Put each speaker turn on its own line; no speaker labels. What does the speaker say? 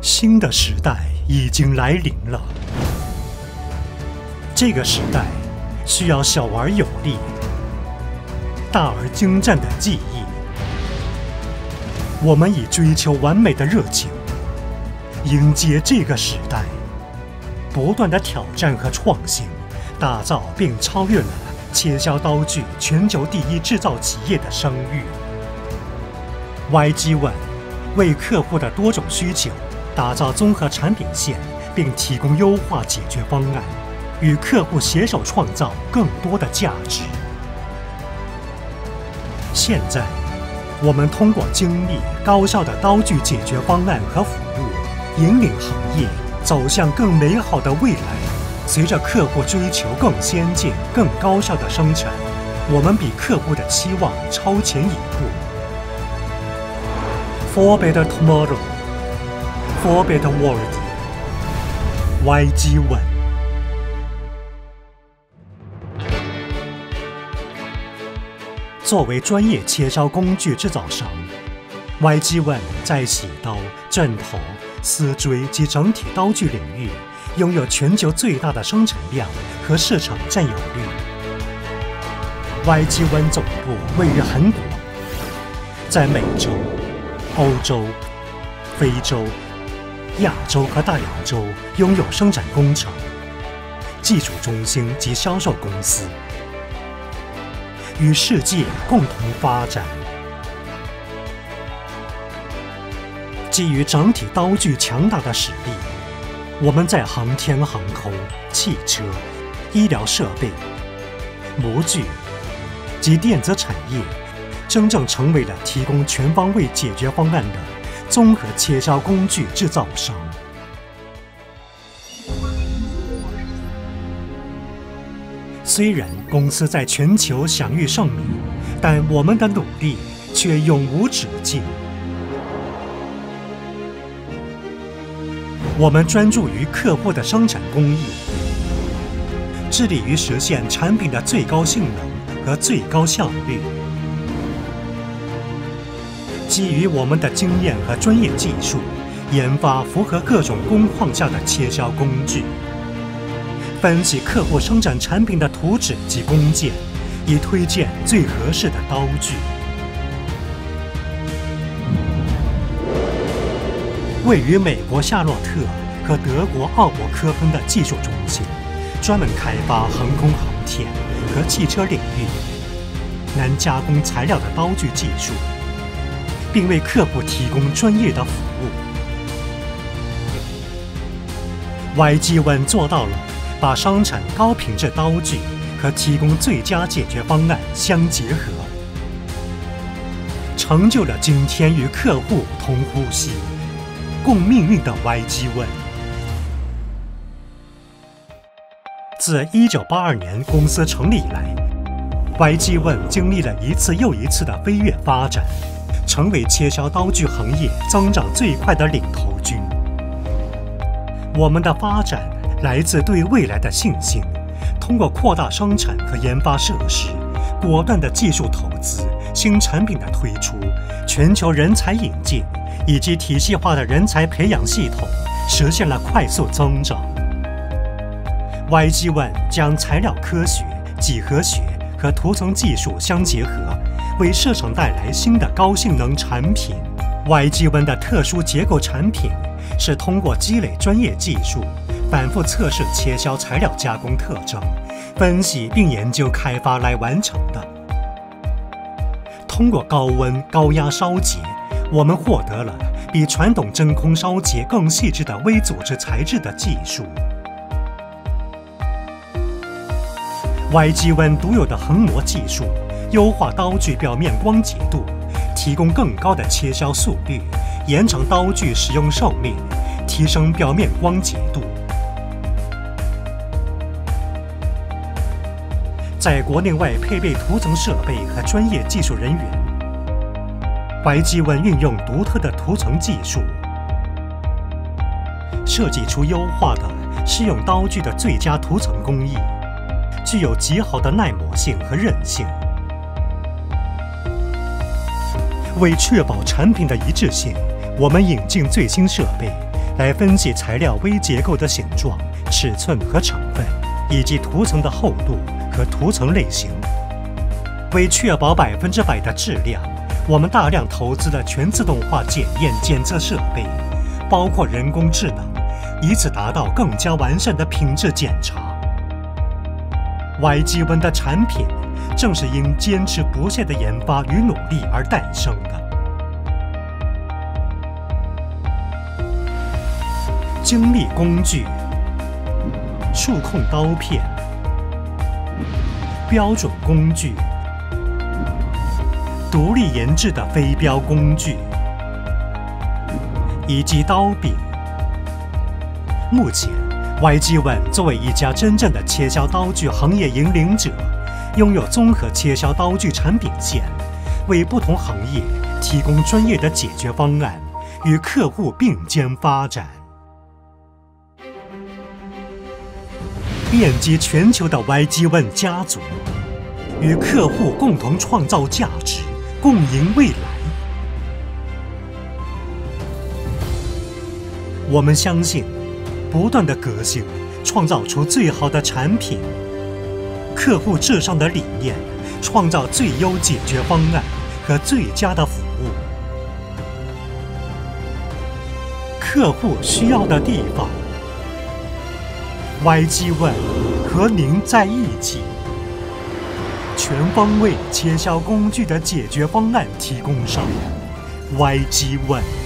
新的时代已经来临了。这个时代需要小而有力、大而精湛的技艺。我们以追求完美的热情，迎接这个时代，不断的挑战和创新，打造并超越了切削刀具全球第一制造企业的声誉。YG-1 为客户的多种需求打造综合产品线，并提供优化解决方案，与客户携手创造更多的价值。现在，我们通过精密高效的刀具解决方案和服务，引领行业走向更美好的未来。随着客户追求更先进、更高效的生产，我们比客户的期望超前一步。For better tomorrow, for better world. YG-1。作为专业切削工具制造商 ，YG-1 在洗刀、镇头、丝锥及整体刀具领域拥有全球最大的生产量和市场占有率。YG-1 总部位于韩国，在美洲、欧洲、非洲、亚洲和大洋洲拥有生产工厂、技术中心及销售公司，与世界共同发展。基于整体刀具强大的实力，我们在航天航空、汽车、医疗设备、模具及电子产业，真正成为了提供全方位解决方案的综合切削工具制造商。虽然公司在全球享誉盛名，但我们的努力却永无止境。我们专注于客户的生产工艺，致力于实现产品的最高性能和最高效率。基于我们的经验和专业技术，研发符合各种工况下的切削工具，分析客户生产产品的图纸及工件，以推荐最合适的刀具。位于美国夏洛特和德国奥伯科芬的技术中心，专门开发航空航天和汽车领域难加工材料的刀具技术，并为客户提供专业的服务。YG-1 做到了把生产高品质刀具和提供最佳解决方案相结合，成就了今天与客户同呼吸、共命运的YG-1。自1982年公司成立以来，YG-1经历了一次又一次的飞跃发展，成为切削刀具行业增长最快的领头军。我们的发展来自对未来的信心，通过扩大生产和研发设施，果断的技术投资、新产品的推出、全球人才引进以及体系化的人才培养系统，实现了快速增长。YG-1将材料科学、几何学和涂层技术相结合，为市场带来新的高性能产品。YG-1的特殊结构产品是通过积累专业技术，反复测试切削材料加工特征，分析并研究开发来完成的。通过高温高压烧结，我们获得了比传统真空烧结更细致的微组织材质的技术。YG-1独有的横模技术，优化刀具表面光洁度，提供更高的切削速率，延长刀具使用寿命，提升表面光洁度。在国内外配备涂层设备和专业技术人员。YG-1运用独特的涂层技术，设计出优化的适用刀具的最佳涂层工艺，具有极好的耐磨性和韧性。为确保产品的一致性，我们引进最新设备， 来分析材料微结构的形状、尺寸和成分，以及涂层的厚度和涂层类型。为确保100%的质量，我们大量投资了全自动化检验检测设备，包括人工智能，以此达到更加完善的品质检查。YG-1的产品正是因坚持不懈的研发与努力而诞生的。精密工具、触控刀片、标准工具、独立研制的飞镖工具以及刀柄。目前 YG-1 作为一家真正的切削刀具行业引领者，拥有综合切削刀具产品线，为不同行业提供专业的解决方案，与客户并肩发展。遍及全球的 YG-1 家族，与客户共同创造价值，共赢未来。我们相信，不断的革新，创造出最好的产品；客户至上的理念，创造最优解决方案和最佳的服务。客户需要的地方，YG-1和您在一起。全方位切削工具的解决方案提供商，YG-1。